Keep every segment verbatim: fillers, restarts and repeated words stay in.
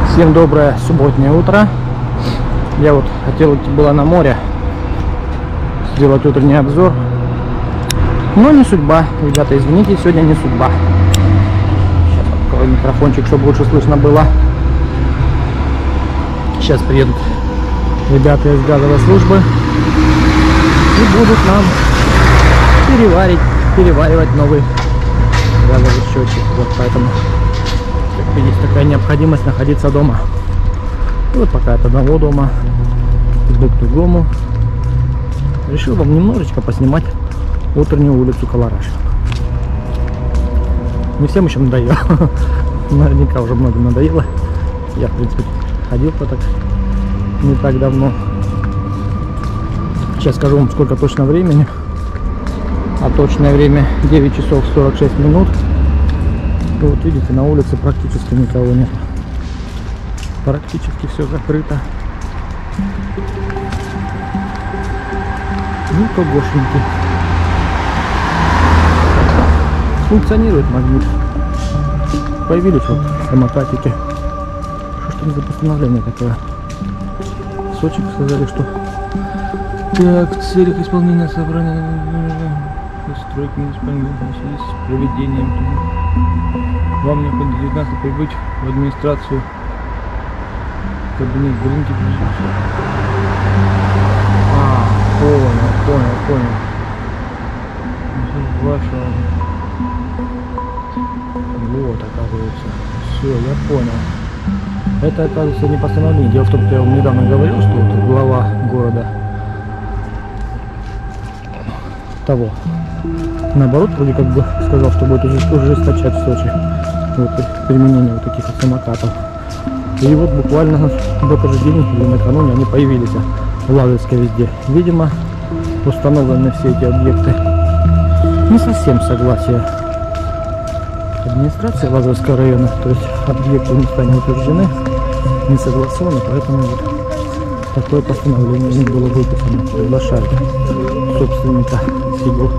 Всем доброе субботнее утро. Я вот хотел идти было на море, сделать утренний обзор, но не судьба. Ребята, извините, сегодня не судьба. Сейчас открою микрофончик, чтобы лучше слышно было. Сейчас приедут ребята из газовой службы и будут нам переварить, переваривать новый газовый счетчик. Вот поэтому есть такая необходимость находиться дома. И вот пока от одного дома иду к другому, решил вам немножечко поснимать утреннюю улицу Калараш. Не всем еще надоело. Наверняка уже многим надоело. Я, в принципе, ходил-то так не так давно. Сейчас скажу вам, сколько точно времени. А точное время девять часов сорок шесть минут. И вот видите, на улице практически никого нет. Практически все закрыто. Никогошеньки. Функционирует магнит. Появились вот самокатики. Что ж там за постановление такое? Сочек сказали, что так, в целях исполнения собрания стройки муниципальной с проведением. Вам необходимо девятнадцать прибыть в администрацию, кабинет Глинки. А, понял, понял, понял. Ваша. Вот, оказывается. Все, я понял. Это, оказывается, не постановление. Дело в том, что я вам недавно говорил, что вот глава города того, наоборот, вроде как бы сказал, что будет ужесточать в Сочи вот, применение вот таких вот самокатов. И вот буквально в этот же день или накануне они появились в Лазаревской везде. Видимо, установлены все эти объекты не совсем согласие администрации Лазаревского района, то есть объекты места не утверждены, не согласованы, поэтому вот такое постановление не было выписано. Приглашают собственника сидел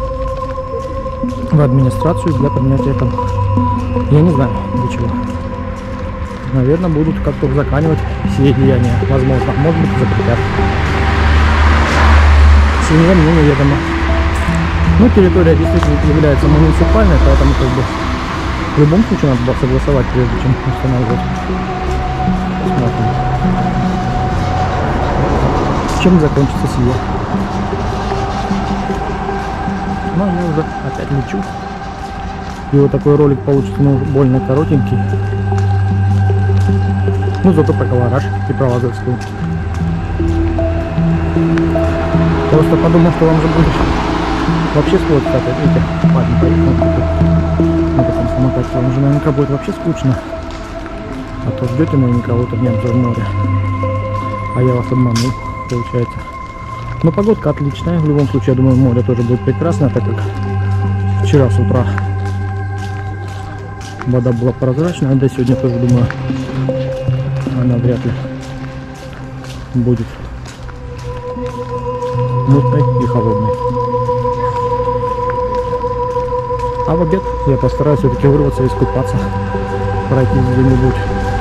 в администрацию для принятия там, я не знаю для чего. Наверное, будут как-то узаконивать все деяния, возможно, может быть, запретят. Семья мне неведомо. Ну, территория действительно является муниципальной, поэтому как бы в любом случае надо было согласовать, прежде чем устанавливать. Посмотрим, чем закончится сие. Ну, я уже опять лечу. И вот такой ролик получится, ну, больно коротенький. Ну, зато про Калараш и про Лазаревскую. Просто подумал, что вам же будет вообще скучно. Видите, парень поехал на таком самокате. Вам же наверняка будет вообще скучно. А то ждете наверняка утренний обзор моря. А я вас обманул, получается. Но погодка отличная. В любом случае, я думаю, море тоже будет прекрасно, так как вчера с утра вода была прозрачная, да сегодня тоже, думаю, она вряд ли будет мутной и холодной. А в обед я постараюсь все-таки вырваться и искупаться, пройти где-нибудь.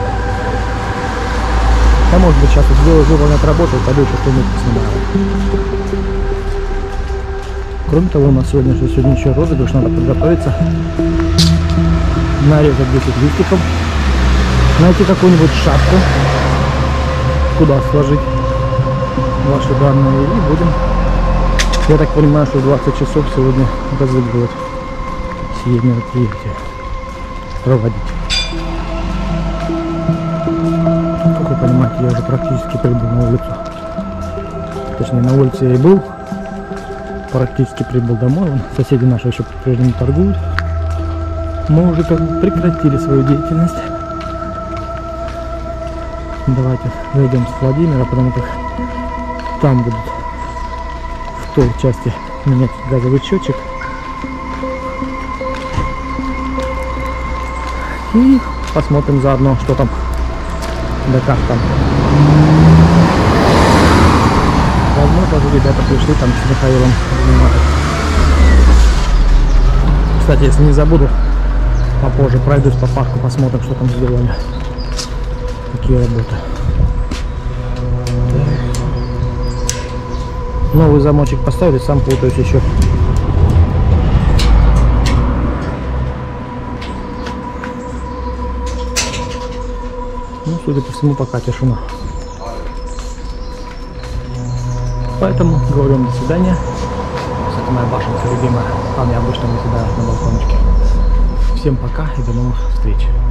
А может быть, сейчас сделаю выполнять работу и пойду еще что-нибудь поснимаю. Кроме того, у нас сегодня, что сегодня еще розыгрыш, надо подготовиться, нарезать десять листиков, найти какую-нибудь шапку, куда сложить ваши данные, и будем, я так понимаю, что в двадцать часов сегодня разыгрывать сие мероприятие, проводить. Как вы понимаете, я уже практически прибыл на улицу. Точнее, на улице я и был. Практически прибыл домой. Вон, соседи наши еще по-прежнему торгуют. Мы уже как бы прекратили свою деятельность. Давайте зайдем с Владимира, потому как там будут в той части менять газовый счетчик. И посмотрим заодно, что там, да как там. Возможно, даже ребята пришли там с Михаилом заниматься. Кстати, если не забуду, попозже пройдусь по парку, посмотрим, что там сделали. Такие работы. Новый замочек поставили, сам путаюсь еще. Ну, судя по всему, пока тишина. Поэтому говорю вам до свидания. Это моя башенка любимая. Там я обычно выседаю на балкончике. Всем пока и до новых встреч.